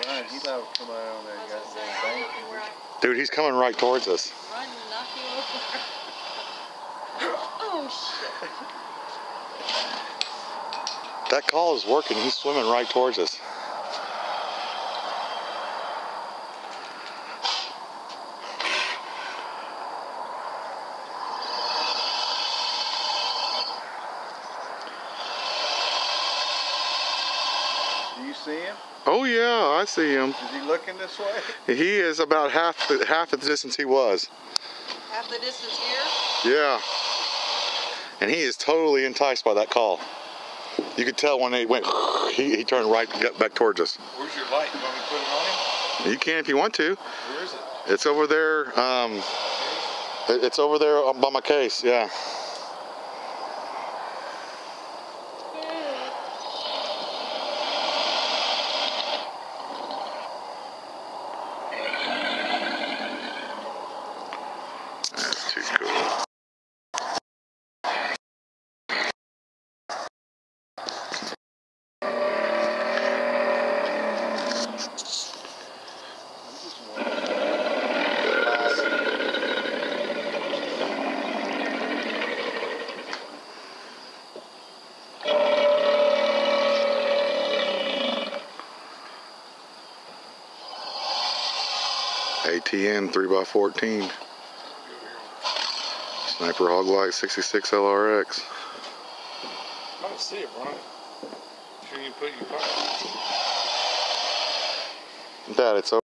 Man, he's out coming out on that goddamn bank. Dude, he's coming right towards us. Run, knock you over. Oh, shit. That call is working. He's swimming right towards us. Do you see him? Oh yeah, I see him. Is he looking this way? He is about half the distance he was. Half the distance here? Yeah. And he is totally enticed by that call. You could tell when they went, he turned right back towards us. Where's your light? You want me to put it on him? You can if you want to. Where is it? It's over there. It's over there by my case. Yeah. That's too cool. ATN 3x14. Sniper Hoglite 66 LRX. I don't see it, Brian. Sure you put your pocket. Dad, it's over.